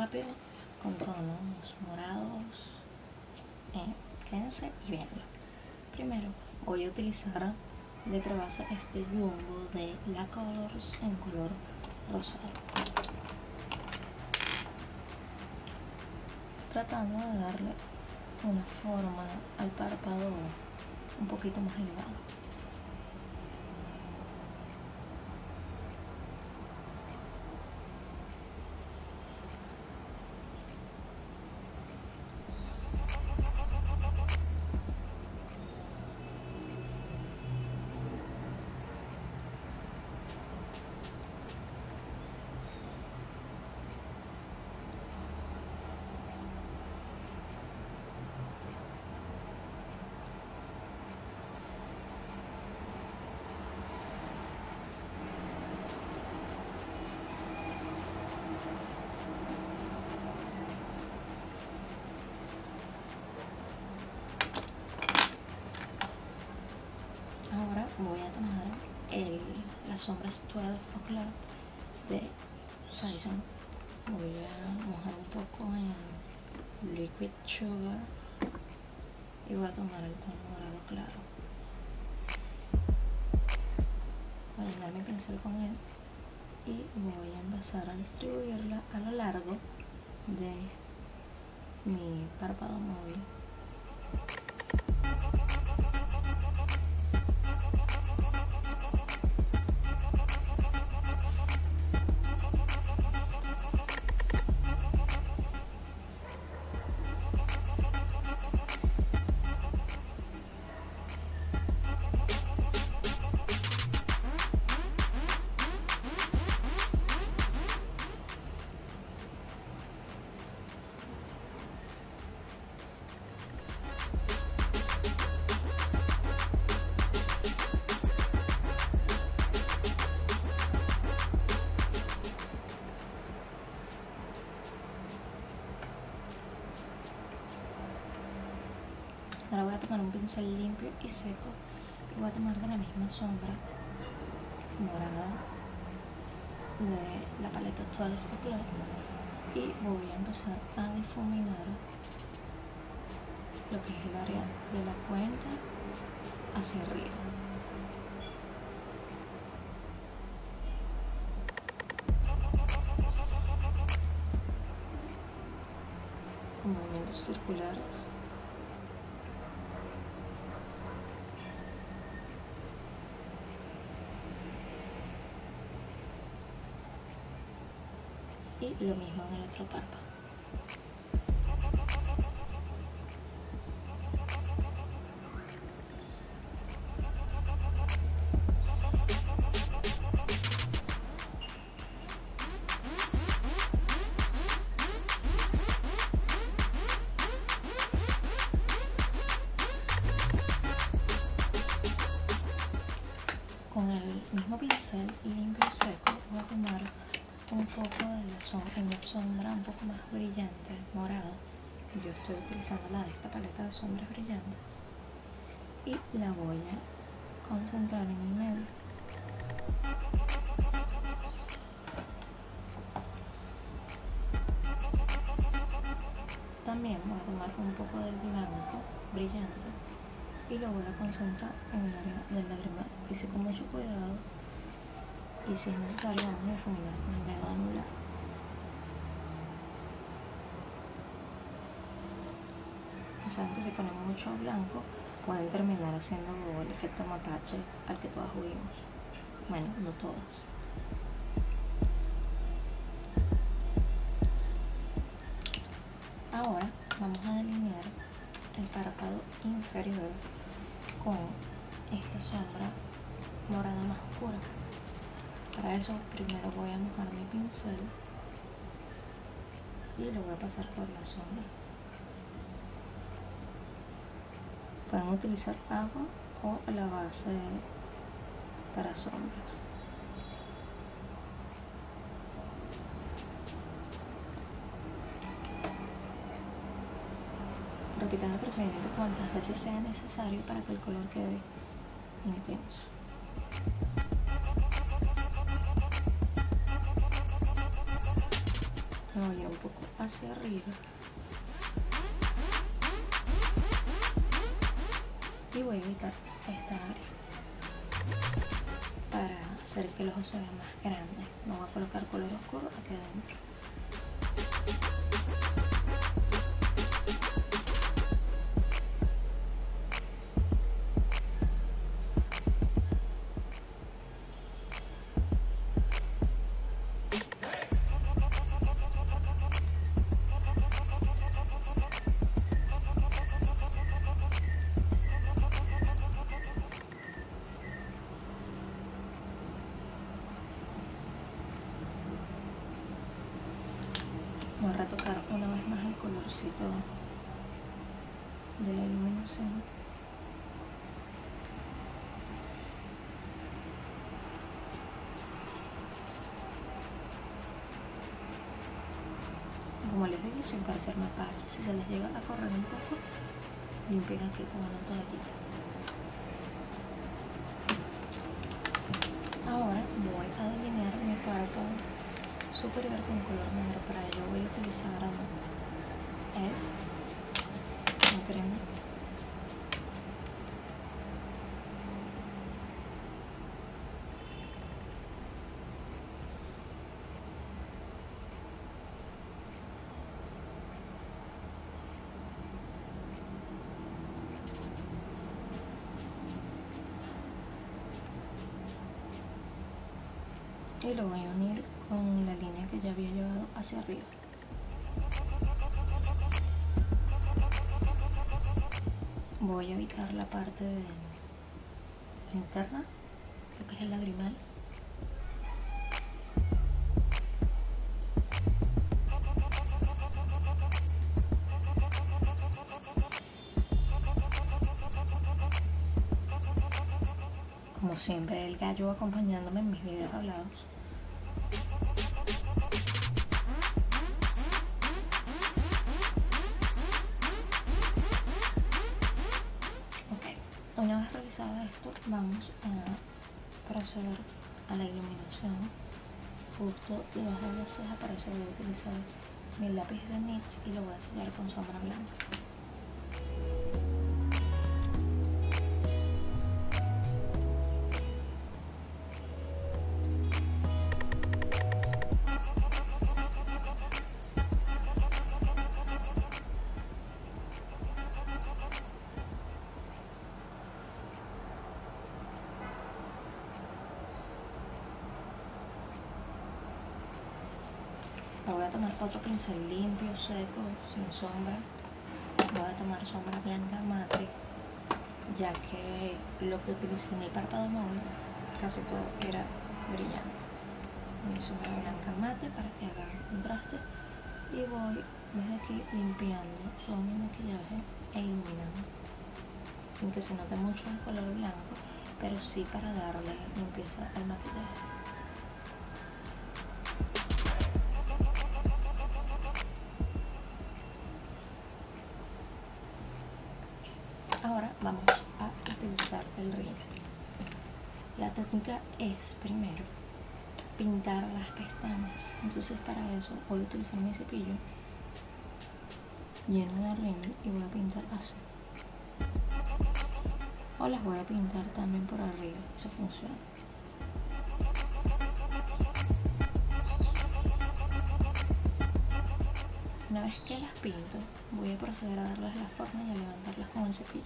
rápido con tonos morados. Quédense y véanlo. Primero voy a utilizar de prebase este jumbo de La Colors en color rosado, tratando de darle una forma al párpado un poquito más elevado. Ahora voy a tomar las sombras 12 O'Clock de Saison. Voy a mojar un poco en Liquid Sugar y voy a tomar el tono morado claro. Voy a llenar mi pincel con él y voy a empezar a distribuirla a lo largo de mi párpado móvil. Ahora voy a tomar un pincel limpio y seco y voy a tomar de la misma sombra morada de la paleta 12 O'Clock y voy a empezar a difuminar lo que es el área de la cuenca hacia arriba. Con movimientos circulares. Y lo mismo en el otro párpado. Con el mismo pincel limpio y seco voy a tomar un poco de la sombra un poco más brillante, morada. Yo estoy utilizando la de esta paleta de sombras brillantes y la voy a concentrar en el medio. También voy a tomar un poco del blanco brillante y lo voy a concentrar en el área del lagrimal. Hice con mucho cuidado y si es necesario vamos a difuminar con el dedo anular. Saben que si ponen mucho blanco pueden terminar haciendo el efecto matache al que todas huimos. Bueno, no todas. Ahora vamos a delinear el párpado inferior con esta sombra morada más oscura. Para eso primero voy a mojar mi pincel y lo voy a pasar por la sombra. Pueden utilizar agua o la base para sombras. Repitan el procedimiento cuantas veces sea necesario para que el color quede intenso. Me voy a ir un poco hacia arriba y voy a evitar esta área para hacer que los ojos se vean más grandes. No voy a colocar color oscuro aquí adentro. Voy a retocar una vez más el colorcito de la iluminación. Como les dije, sin parecer mapache, si se les llega a correr un poco, limpien aquí con una toallita. Ahora voy a delinear mi cuerpo superior con color negro. Para ello voy a utilizar en crema. Y lo voy a unir con la línea que ya había llevado hacia arriba. Voy a evitar la parte interna, lo que es el lagrimal. Como siempre, el gallo acompañándome en mis videos hablados. Una vez realizado esto, vamos a proceder a la iluminación justo debajo de la ceja. Para eso voy a utilizar mi lápiz de NYX y lo voy a sellar con sombra blanca. Voy a tomar otro pincel limpio, seco, sin sombra. Voy a tomar sombra blanca mate, ya que lo que utilicé en el párpado móvil casi todo era brillante. Mi sombra blanca mate para que haga contraste, y voy desde aquí limpiando todo mi maquillaje e iluminando, sin que se note mucho el color blanco, pero sí para darle limpieza al maquillaje. Ahora vamos a utilizar el rímel. La técnica es primero pintar las pestañas. Entonces para eso voy a utilizar mi cepillo lleno de rímel y voy a pintar así. O las voy a pintar también por arriba, eso funciona. Una vez que las pinto, voy a proceder a darles la forma y a levantarlas con el cepillo.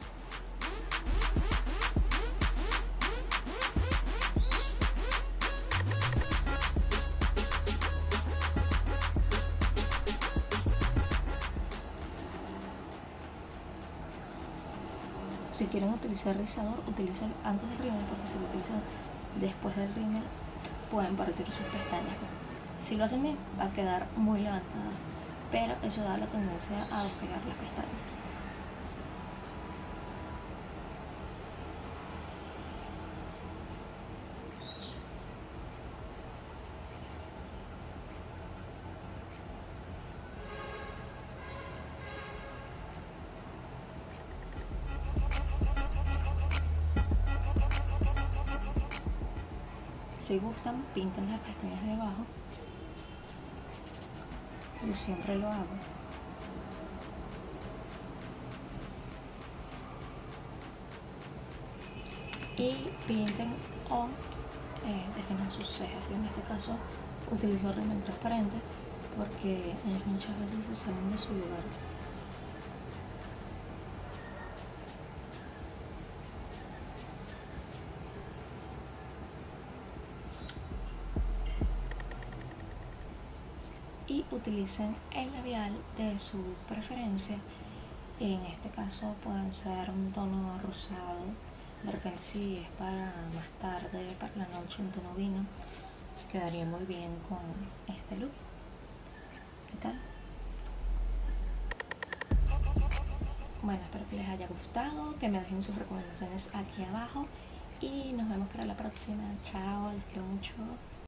Si quieren utilizar rizador, utilícenlo antes del rímel, porque si lo utilizan después del rímel pueden partir sus pestañas. Si lo hacen bien, va a quedar muy levantada, pero eso da la tendencia a despegar las pestañas. Si gustan, pinten las pestañas de abajo Yo siempre lo hago. Y pinten o definan sus cejas. Yo en este caso utilizo rímel transparente porque muchas veces se salen de su lugar. Y utilicen el labial de su preferencia. En este caso pueden ser un tono rosado. De repente si es para más tarde, para la noche, un tono vino, quedaría muy bien con este look. ¿Qué tal? Bueno, espero que les haya gustado, que me dejen sus recomendaciones aquí abajo y nos vemos para la próxima. Chao, les quiero mucho.